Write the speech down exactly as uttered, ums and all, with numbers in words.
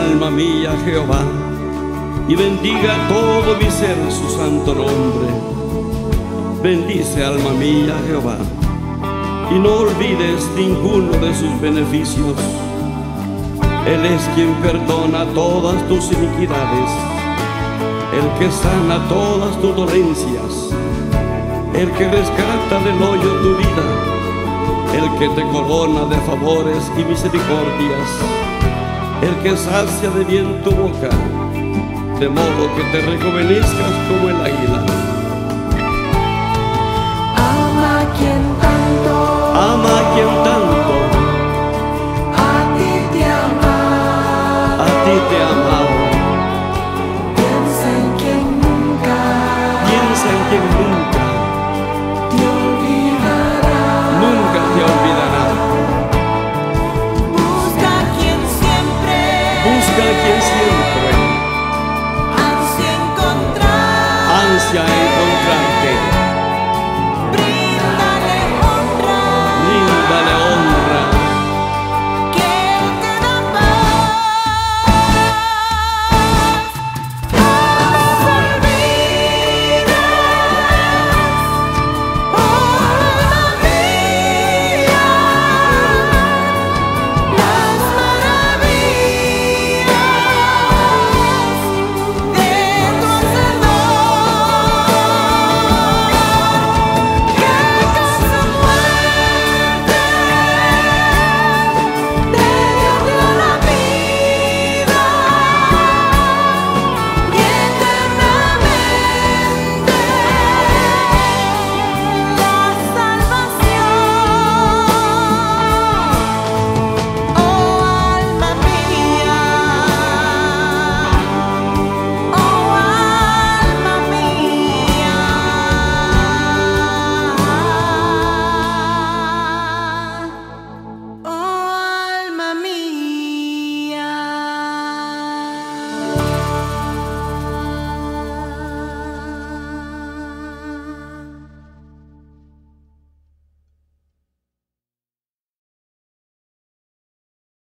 alma mía Jehová, y bendiga todo mi ser su santo nombre. Bendice alma mía Jehová, y no olvides ninguno de sus beneficios. Él es quien perdona todas tus iniquidades, el que sana todas tus dolencias, el que rescata del hoyo tu vida, el que te corona de favores y misericordias, el que sacia de bien tu boca, de modo que te rejuvenezcas como el águila. Ama a quien tanto, Ama a quien tanto